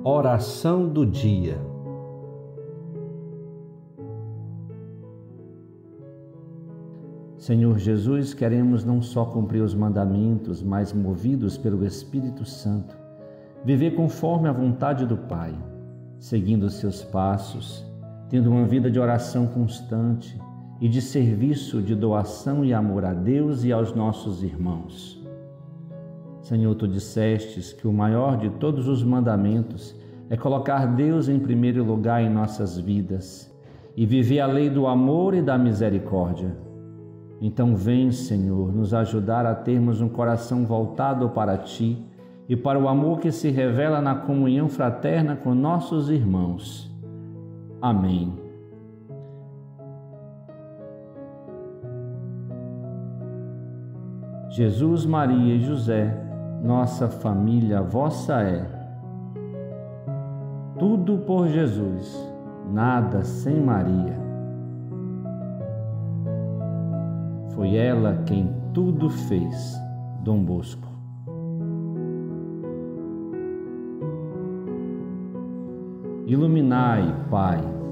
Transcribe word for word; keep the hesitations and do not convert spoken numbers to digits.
Oração do dia. Senhor Jesus, queremos não só cumprir os mandamentos, mas movidos pelo Espírito Santo, viver conforme a vontade do Pai, seguindo os seus passos, tendo uma vida de oração constante e de serviço, de doação e amor a Deus e aos nossos irmãos. Senhor, Tu dissestes que o maior de todos os mandamentos é colocar Deus em primeiro lugar em nossas vidas e viver a lei do amor e da misericórdia. Então vem, Senhor, nos ajudar a termos um coração voltado para Ti e para o amor que se revela na comunhão fraterna com nossos irmãos. Amém. Jesus, Maria e José, nossa família vossa é. Tudo por Jesus, nada sem Maria. Foi ela quem tudo fez, Dom Bosco. Iluminai, Pai,